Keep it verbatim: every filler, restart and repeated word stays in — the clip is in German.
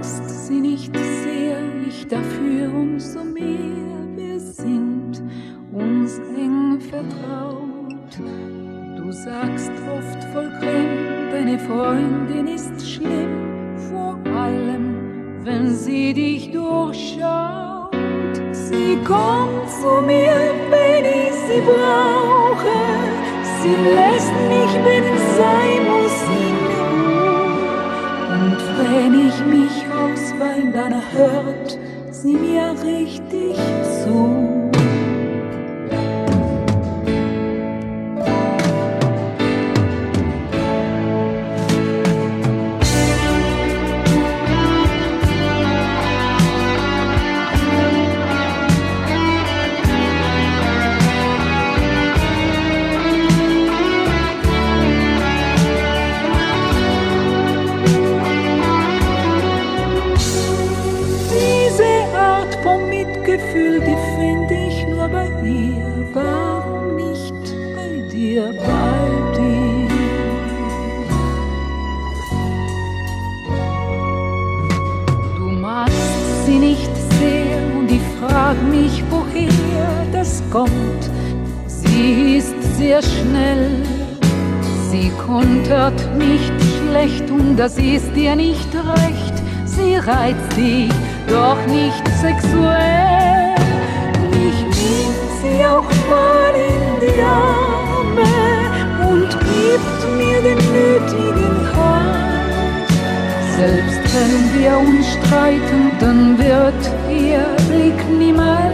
magst sie nicht sehr, ich dafür umso mehr. Wir sind uns eng vertraut. Du sagst oft voll Grimm, deine Freundin ist schlimm, vor allem, wenn sie dich durchschaut. Sie kommt zu mir, wenn ich sie brauche. Sie lässt mich, wenn es sein muss, in Ruhe. Und wenn ich mich ausweine, dann hört sie mir richtig zu. Gefühl, die finde ich nur bei ihr, warum nicht bei dir, bei dir? Du magst sie nicht sehr und ich frag mich, woher das kommt. Sie ist sehr schnell, sie kontert nicht schlecht und das ist ihr nicht recht. Sie reizt dich, doch nicht sexuell. Mich nimmt sie auch mal in die Arme und gibt mir den nötigen Halt. Selbst wenn wir uns streiten, dann wird ihr Blick niemals